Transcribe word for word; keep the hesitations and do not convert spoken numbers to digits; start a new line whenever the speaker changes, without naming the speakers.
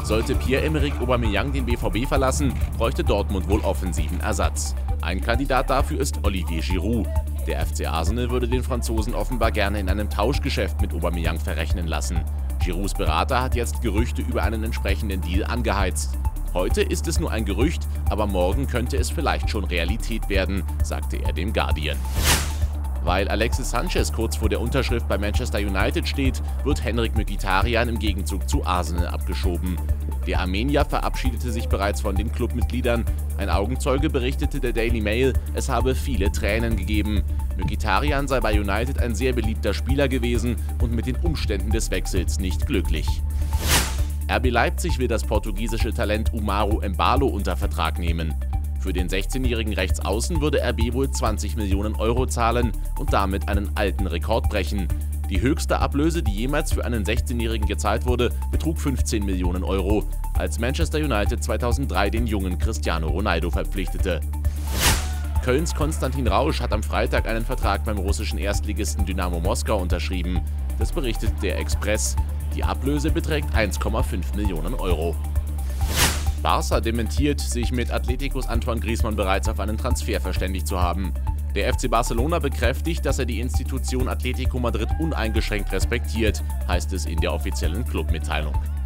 Sollte Pierre-Emerick Aubameyang den B V B verlassen, bräuchte Dortmund wohl offensiven Ersatz. Ein Kandidat dafür ist Olivier Giroud. Der F C Arsenal würde den Franzosen offenbar gerne in einem Tauschgeschäft mit Aubameyang verrechnen lassen. Girouds Berater hat jetzt Gerüchte über einen entsprechenden Deal angeheizt. Heute ist es nur ein Gerücht, aber morgen könnte es vielleicht schon Realität werden, sagte er dem Guardian. Weil Alexis Sanchez kurz vor der Unterschrift bei Manchester United steht, wird Henrikh Mkhitaryan im Gegenzug zu Arsenal abgeschoben. Der Armenier verabschiedete sich bereits von den Clubmitgliedern. Ein Augenzeuge berichtete der Daily Mail, es habe viele Tränen gegeben. Mkhitaryan sei bei United ein sehr beliebter Spieler gewesen und mit den Umständen des Wechsels nicht glücklich. R B Leipzig will das portugiesische Talent Umaro Embalo unter Vertrag nehmen. Für den sechzehnjährigen Rechtsaußen würde R B wohl zwanzig Millionen Euro zahlen und damit einen alten Rekord brechen. Die höchste Ablöse, die jemals für einen sechzehnjährigen gezahlt wurde, betrug fünfzehn Millionen Euro, als Manchester United zweitausenddrei den jungen Cristiano Ronaldo verpflichtete. Kölns Konstantin Rausch hat am Freitag einen Vertrag beim russischen Erstligisten Dynamo Moskau unterschrieben. Das berichtet der Express. Die Ablöse beträgt eins Komma fünf Millionen Euro. Barca dementiert, sich mit Atleticos Antoine Griezmann bereits auf einen Transfer verständigt zu haben. Der F C Barcelona bekräftigt, dass er die Institution Atletico Madrid uneingeschränkt respektiert, heißt es in der offiziellen Clubmitteilung.